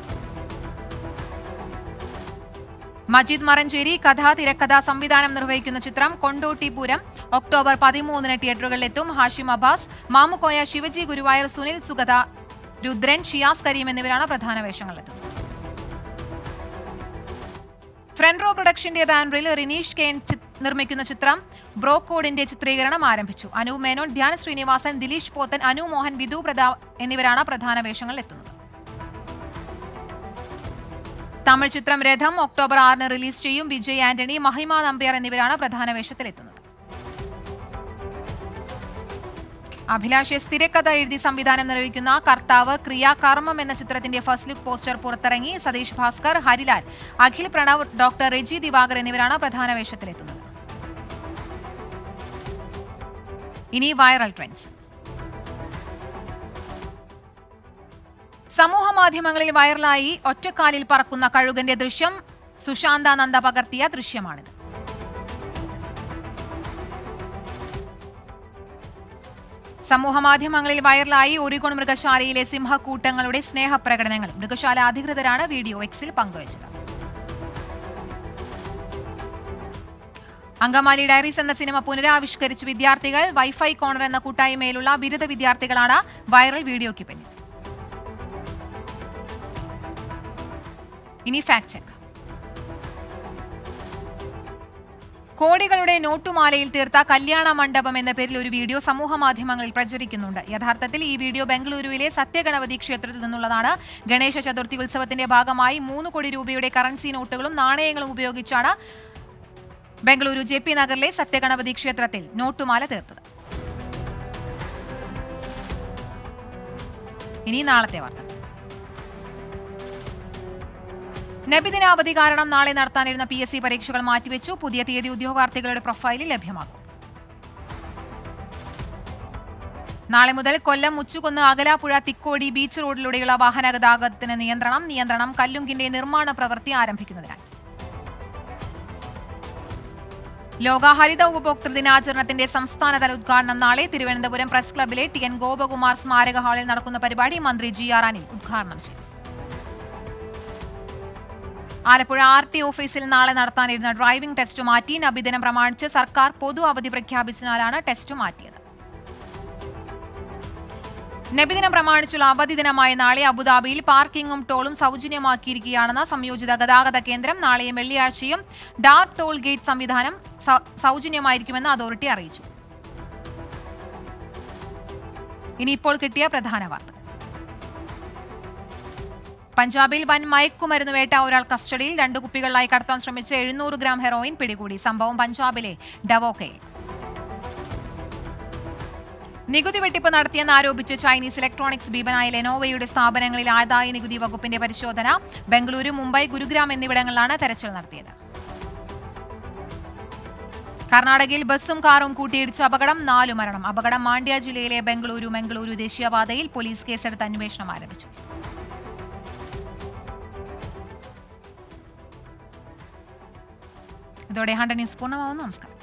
മജീദ് മറഞ്ചേരി കഥ, തിരക്കഥ, സംവിധാനം നിർവഹിക്കുന്ന ചിത്രം കൊണ്ടോട്ടിപുരം ഒക്ടോബർ പതിമൂന്നിന് തിയേറ്ററുകളിലെത്തും. ഹാഷിം അബ്ബാസ്, മാമുക്കോയ, ശിവജി ഗുരുവായൂർ, സുനിൽ സുഗത, രുദ്രൻ, ഷിയാസ് കരീം എന്നിവരാണ് പ്രധാന വേഷങ്ങളിലെത്തുന്നത്. ഫ്രണ്ട് റോ പ്രൊഡക്ഷന്റെ ബാനറിൽ റിനീഷ് കെയ്ൻ നിർമ്മിക്കുന്ന ചിത്രം ബ്രോക്കോഡിന്റെ ചിത്രീകരണം ആരംഭിച്ചു. അനു മേനോൻ, ധ്യാൻ ശ്രീനിവാസൻ, ദിലീഷ് പോത്തൻ, അനു മോഹൻ, വിധു പ്രതാപ് എന്നിവരാണ് പ്രധാന വേഷങ്ങളിൽ എത്തുന്നത്. തമിഴ് ചിത്രം രഥം ഒക്ടോബർ ആറിന് റിലീസ് ചെയ്യും. വിജയ് ആന്റണി, മഹിമ നമ്പ്യാർ എന്നിവരാണ് പ്രധാന വേഷത്തിലെത്തുന്നത്. അഭിലാഷ് എസ് തിരക്കഥ എഴുതി സംവിധാനം നിർവഹിക്കുന്ന കർത്താവ് ക്രിയ കർമ്മം എന്ന ചിത്രത്തിന്റെ ഫസ്റ്റ് ലുക്ക് പോസ്റ്റർ പുറത്തിറങ്ങി. സതീഷ് ഭാസ്കർ, ഹരിലാൽ, അഖിൽ പ്രണവ്, ഡോക്ടർ റെജി ദിവാകർ എന്നിവരാണ് പ്രധാന വേഷത്തിലെത്തുന്നത്. ഇനി വൈറൽ ട്രെൻഡ്സ്. സമൂഹ മാധ്യമങ്ങളിൽ വൈറലായി ഒറ്റക്കാലിൽ പറക്കുന്ന കഴുകന്റെ ദൃശ്യം. സുശാന്ത നന്ദ പകർത്തിയ ദൃശ്യമാണിത്. സമൂഹമാധ്യമങ്ങളിൽ വൈറലായി ഒറിഗോൺ മൃഗശാലയിലെ സിംഹക്കൂട്ടങ്ങളുടെ സ്നേഹപ്രകടനങ്ങൾ. മൃഗശാല അധികൃതരാണ് വീഡിയോ എക്സിൽ പങ്കുവച്ചത്. അങ്കമാലി ഡയറീസ് എന്ന സിനിമ പുനരാവിഷ്കരിച്ച് വിദ്യാർത്ഥികൾ. വൈഫൈ കോർണർ എന്ന കൂട്ടായ്മയിലുള്ള ബിരുദ വിദ്യാർത്ഥികളാണ് വൈറൽ വീഡിയോയ്ക്ക് പിന്നിൽ. ഇനി ഫാക്ട് ചെക്ക്. കോടികളുടെ നോട്ടുമാലയിൽ തീർത്ത കല്യാണ മണ്ഡപം എന്ന പേരിൽ ഒരു വീഡിയോ സമൂഹ മാധ്യമങ്ങളിൽ പ്രചരിക്കുന്നുണ്ട്. യഥാർത്ഥത്തിൽ ഈ വീഡിയോ ബംഗളൂരുവിലെ സത്യഗണപതി ക്ഷേത്രത്തിൽ നിന്നുള്ളതാണ്. ഗണേശ ചതുർത്ഥി ഉത്സവത്തിന്റെ ഭാഗമായി മൂന്ന് കോടി രൂപയുടെ കറൻസി നോട്ടുകളും നാണയങ്ങളും ഉപയോഗിച്ചാണ് ബംഗളൂരു ജെ പി നഗറിലെ സത്യഗണപതി ക്ഷേത്രത്തിൽ നോട്ടുമാല തീർത്തത്. ഇനി നാളത്തെ വാർത്ത. നബിദിനാവധി കാരണം നാളെ നടത്താനിരുന്ന പി എസ് സി പരീക്ഷകൾ മാറ്റിവെച്ചു. പുതിയ തീയതി ഉദ്യോഗാർത്ഥികളുടെ പ്രൊഫൈലിൽ ലഭ്യമാകും. നാളെ മുതൽ കൊല്ലം മുച്ചുകുന്ന് അകലാപ്പുഴ തിക്കോടി ബീച്ച് റോഡിലൂടെയുള്ള വാഹന ഗതാഗതത്തിന് നിയന്ത്രണം നിയന്ത്രണം കല്ലുങ്കിന്റെ നിർമ്മാണ പ്രവൃത്തി ആരംഭിക്കുന്നതിനായി. ലോക ഹരിത ഉപഭോക്തൃ ദിനാചരണത്തിന്റെ സംസ്ഥാനതല ഉദ്ഘാടനം നാളെ. തിരുവനന്തപുരം പ്രസ് ക്ലബ്ബിലെ ടി എൻ ഗോപകുമാർ സ്മാരക ഹാളിൽ നടക്കുന്ന പരിപാടി മന്ത്രി ജി ആർ അനിൽ ഉദ്ഘാടനം ചെയ്യും. ആലപ്പുഴ ആർ ടി ഓഫീസിൽ നാളെ നടത്താനിരുന്ന ഡ്രൈവിംഗ് ടെസ്റ്റ് മാറ്റി. നബിദിനം പ്രമാണിച്ച് സർക്കാർ പൊതു അവധി പ്രഖ്യാപിച്ചതിനാലാണ് ടെസ്റ്റ് മാറ്റിയത്. നബിദിനം പ്രമാണിച്ചുള്ള അവധി ദിനമായ നാളെ അബുദാബിയിൽ പാർക്കിംഗും ടോളും സൗജന്യമാക്കിയിരിക്കുകയാണെന്ന് സംയോജിത ഗതാഗത കേന്ദ്രം. നാളെയും വെള്ളിയാഴ്ചയും ഡാർക്ക് ടോൾ ഗേറ്റ് സംവിധാനം സൗജന്യമായിരിക്കുമെന്ന് അതോറിറ്റി അറിയിച്ചു. ഇനിയിപ്പോൾ കിട്ടിയ പ്രധാന വാർത്ത. പഞ്ചാബിൽ വൻ മയക്കുമരുന്ന് വേട്ട. ഒരാൾ കസ്റ്റഡിയിൽ. രണ്ട് കുപ്പികളിലായി കടത്താൻ ശ്രമിച്ച എഴുന്നൂറ് ഗ്രാം ഹെറോയിൻ പിടികൂടി. സംഭവം പഞ്ചാബിലെ ഡവോക്കയിൽ. നികുതി വെട്ടിപ്പ് നടത്തിയെന്ന് ആരോപിച്ച് ചൈനീസ് ഇലക്ട്രോണിക്സ് ഭീമനായ ലെനോവയുടെ സ്ഥാപനങ്ങളിൽ ആദായ നികുതി വകുപ്പിന്റെ പരിശോധന. ബംഗളൂരു, മുംബൈ, ഗുരുഗ്രാം എന്നിവിടങ്ങളിലാണ് തെരച്ചിൽ നടത്തിയത്. കർണാടകയിൽ ബസ്സും കാറും കൂട്ടിയിടിച്ച അപകടം. നാലു മരണം. അപകടം മാണ്ഡ്യ ജില്ലയിലെ ബംഗളൂരു മംഗളൂരു ദേശീയപാതയിൽ. പോലീസ് കേസെടുത്ത് അന്വേഷണം ആരംഭിച്ചു. ഇതോടെ ഹൺഡ്രഡ് ന്യൂസ് പൂർണ്ണമാവുന്നു. നമസ്കാരം.